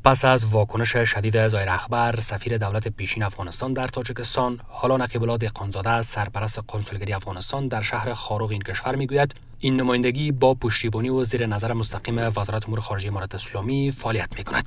پس از واکنش شدید ظاهر اخبر سفیر دولت پیشین افغانستان در تاجیکستان، حالا نقیب الله دهقانزاده سرپرست کنسولگری افغانستان در شهر خاروق این کشور میگوید این نمایندگی با پشتیبانی و زیر نظر مستقیم وزارت امور خارجه امارت اسلامی فعالیت میکند.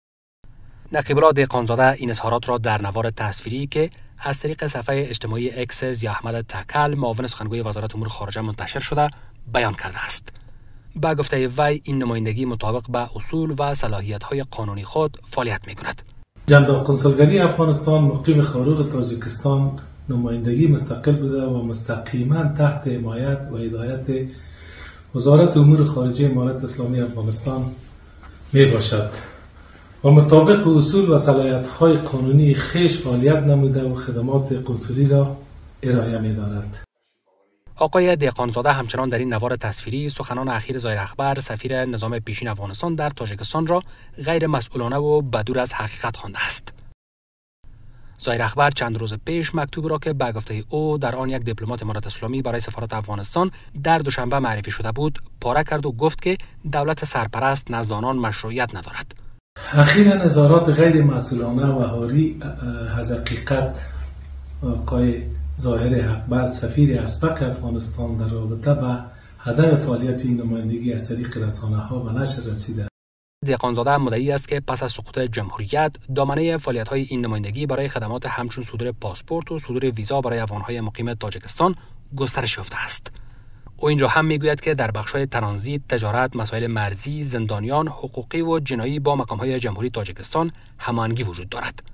نقیب الله دهقانزاده این اظهارات را در نوار تصویری که از طریق صفحه اجتماعی اکس ضیا احمد تکل معاون سخنگوی وزارت امور خارجه منتشر شده بیان کرده است. با گفته وی این نمایندگی مطابق به اصول و صلاحیت‌های قانونی خود فعالیت می‌کند. جناب کنسولگری افغانستان مقیم خاروق تاجیکستان نمایندگی مستقل بوده و مستقیما تحت حمایت و هدایت وزارت امور خارجه امارت اسلامی افغانستان میباشد و مطابق اصول و صلاحیت‌های قانونی خویش فعالیت نموده و خدمات کنسولی را ارائه می‌دارد. آقای دهقانزاده همچنان در این نوار تصویری سخنان اخیر ظاهر اخبر سفیر نظام پیشین افغانستان در تاجیکستان را غیر مسئولانه و بدور از حقیقت خوانده است. ظاهر اخبر چند روز پیش مکتوب را که به گفته او در آن یک دیپلمات امارت اسلامی برای سفارت افغانستان در دوشنبه معرفی شده بود پاره کرد و گفت که دولت سرپرست نزد آنان مشروعیت ندارد. اخیراً اظهارات غیر مسئولانه و حاری از حقیقت آقای ظاهر اخبر سفیر اسبق افغانستان در رابطه با هدف فعالیت این نمایندگی از طریق رسانه‌ها و نشر رسیده. دهقانزاده مدعی است که پس از سقوط جمهوریت دامنه فعالیت‌های این نمایندگی برای خدمات همچون صدور پاسپورت و صدور ویزا برای افغان‌های مقیم تاجیکستان گسترش یافته است. او این را هم میگوید که در بخش‌های ترانزیت، تجارت، مسائل مرزی، زندانیان، حقوقی و جنایی با مقام‌های جمهوری تاجیکستان هماهنگی وجود دارد.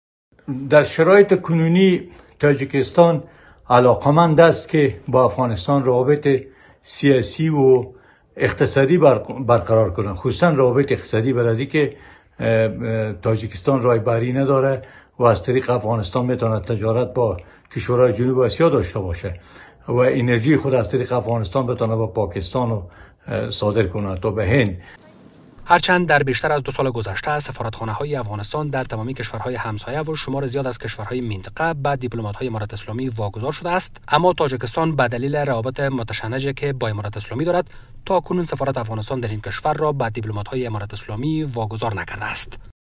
در شرایط کنونی تاجیکستان علاقمند است که با افغانستان روابط سیاسی و اقتصادی برقرار کنند، خصوصا روابط اقتصادی برای که تاجیکستان راه بری نداره و از طریق افغانستان میتواند تجارت با کشورهای جنوب آسیا داشته باشه و انرژی خود از طریق افغانستان بتونه با پاکستان صادر کنه تا به هند. هرچند در بیشتر از 2 سال گذشته سفارتخانه‌های افغانستان در تمامی کشورهای همسایه و شمار زیاد از کشورهای منطقه به دیپلمات‌های امارت اسلامی واگذار شده است، اما تاجیکستان به دلیل روابط متشنجی که با امارت اسلامی دارد تاکنون سفارت افغانستان در این کشور را به دیپلمات‌های امارت اسلامی واگذار نکرده است.